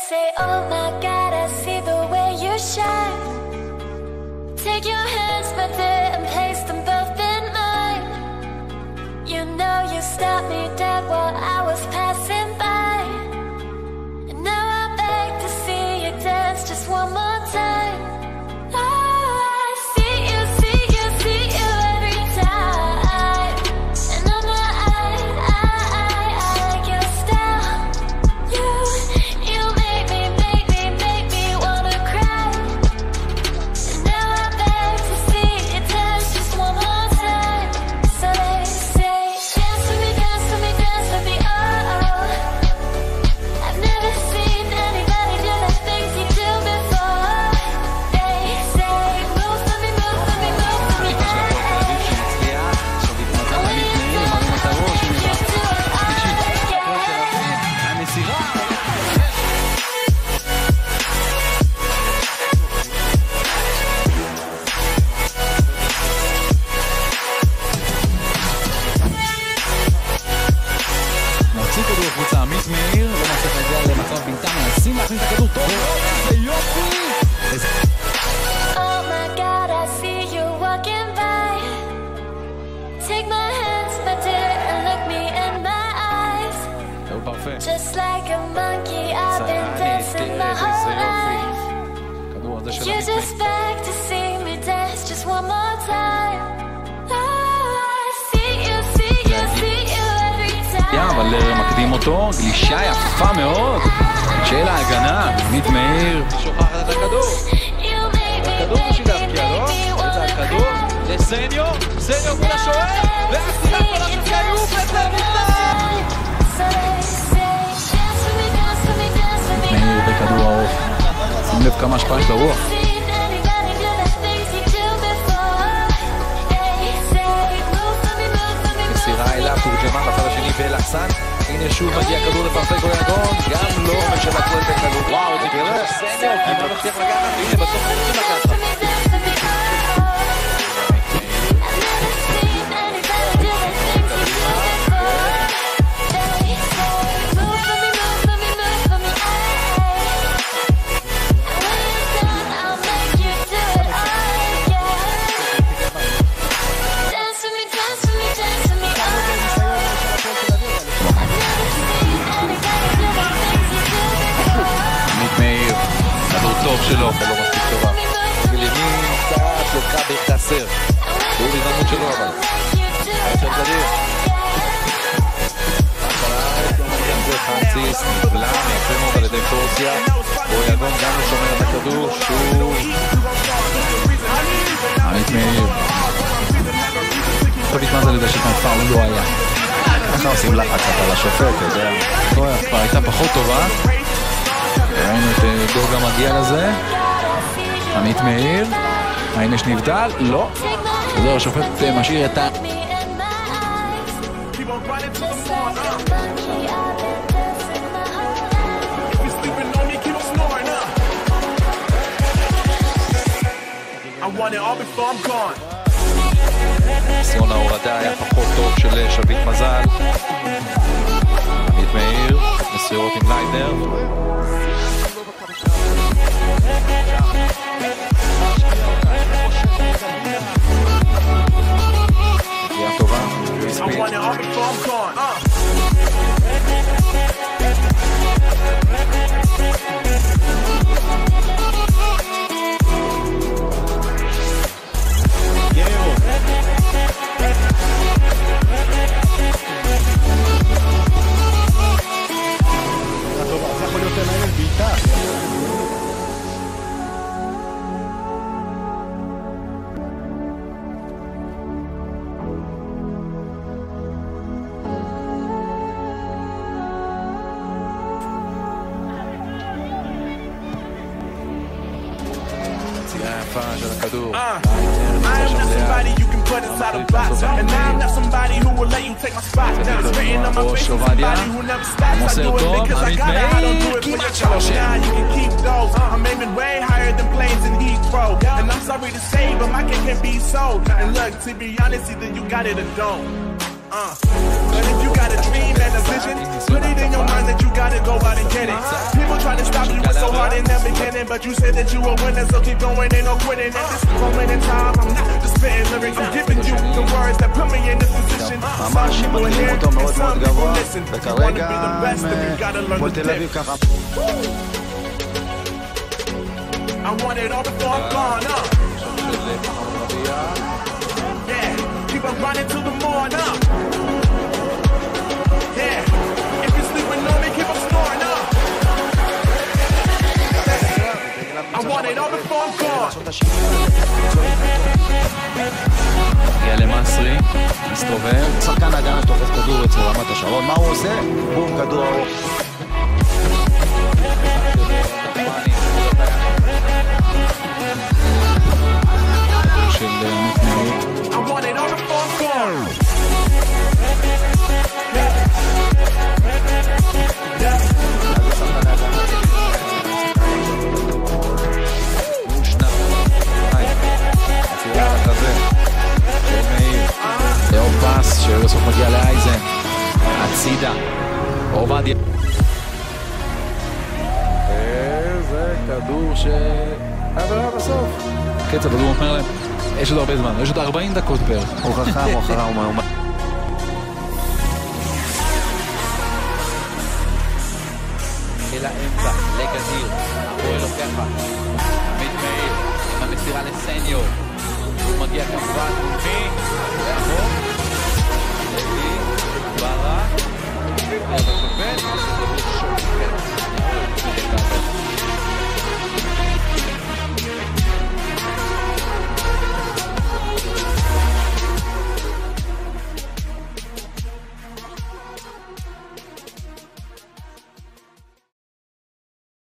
say, oh my God, I see the way you shine. Take your hands, my dear, and place them both in mine. You know you stopped me dead while I was passing by. And now I beg to see you dance just one more time. Just like a monkey, I've been dancing my whole life. You just beg to see me dance just one more time. Oh, I see you, see you, see you every time. אבל מקדים אותו, גלישה יפה מאוד של ההגנה, עמית מאיר שוכחת את הכדור. הכדור בשביל להפקיע, לא? זה הכדור לסניו, סניו מול השוער, והסירה כל השחקן יופת למותר. מאיר בכדור הארוך, שים לב כמה השפעה יש לרוח. מסירה אליו, תורג'מן בצד השני ואלחסן. הנה שוב מגיע כדור לפרפק גויגון, גם לא משבקו את הכדור. וואו, זה גרר, סניו, כי לא מצליח לגעת, הנה בסוף רוצים לקחת. טוב שלו, אבל לא מספיק טובה. גלימין קצת לוקה בחסר. הוא בזמנות שלו אבל. הישר קדיר. חנציס נבלם, יפה מאוד על ידי פורסיה. גויגון גם הוא שומר את הכדור. שוב. עמית מאיר. כל בזמן זה לדעת שכאן פאול לא היה. ככה עושים לחץ על השופט, אתה יודע. כבר הייתה פחות טובה. ראינו את דוגה מגיע לזה. עמית מאיר. האם יש נבדל? לא. זהו, השופט משאיר את ה... ניסיון ההורדה היה פחות טוב של שביט מזל. עמית מאיר. מסירות עם ליידנר. הגיעה טובה, ספיד. זה יכול להיות מעניין בעיטה. I'm not somebody you can put inside a box, and I'm not somebody who will let you take my spot. It's written on my face, somebody who never stops. I do it because I got it. I don't do it for your show. Nah, you can keep those. I'm aiming way higher than planes in Heathrow, and I'm sorry to say, but my game can't be sold. And look, to be honest, either you got it or don't. But if you got a dream and a vision, put it in your mind that you gotta go out and get it. People try tried to stop you, was so hard in the beginning, but you said that you were winning, so keep going, ain't no quitting. At this moment in time, I'm not just spitting lyrics, I'm giving you the words that put me in this position. ממש מתחילים אותו מאוד מאוד גבוה, וכרגע הפועל תל אביב ככה. I want it all before I'm gone, yeah, keep on running till the morning, yeah, if you're sleeping on me, keep on snoring, I want it all before I'm gone. הגיע למסרי, מסתובב. שחקן הגנה תופס כדור אצל רמת השרון, מה הוא עושה? בום, כדור ארוך. של מתנהל. לאור פס שבסוף מגיע לאייזן, הצידה, עובדיה. זה כדור שעברה בסוף. קצב, הוא אומר להם, יש עוד הרבה זמן, יש עוד 40 דקות בערך. הוא חכם, הוא חכם, הוא מאומן. אל האמצע, לגדיר, הפועל לוקח, עמית מאיר, עם המסירה לסניור. הוא מגיע כמובן, לאחור, לוי, ברק, אבל קבל,